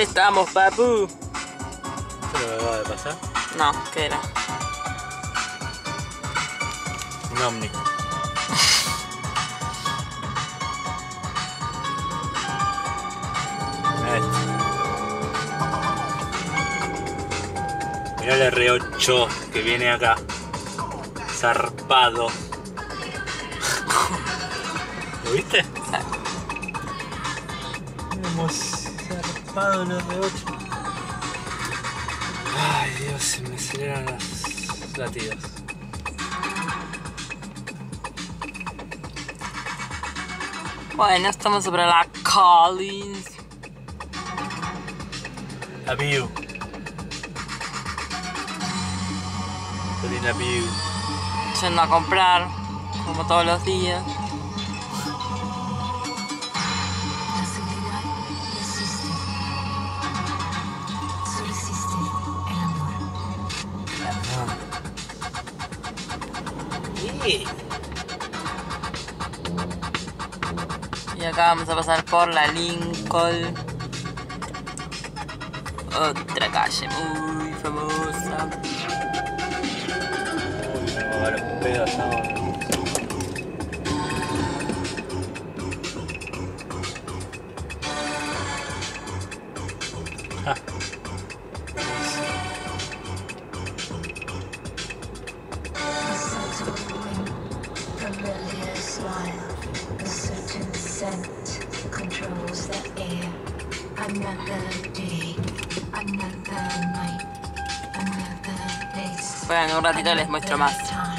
¿Dónde estamos, papu? ¿Esto es lo que acaba de pasar? No, ¿qué era? Un ovni. Mirá esto. Mirá el R8 que viene acá. Zarpado. ¿Lo viste? Hemos zarpado el R8. Ay, Dios, se me aceleran los latidos. Bueno, estamos sobre la Collins. La view. Qué linda view. Yendo a comprar, como todos los días. La seguridad existe. Solo existe el amor. Y acá vamos a pasar por la Lincoln. Otra calle muy famosa. Uy, me va a dar un pedo ahora. Ja. A subtle wind, familiar smile, a certain scent controls the air. Another day, another night, another place. Bueno, en un ratito les muestro más. Time.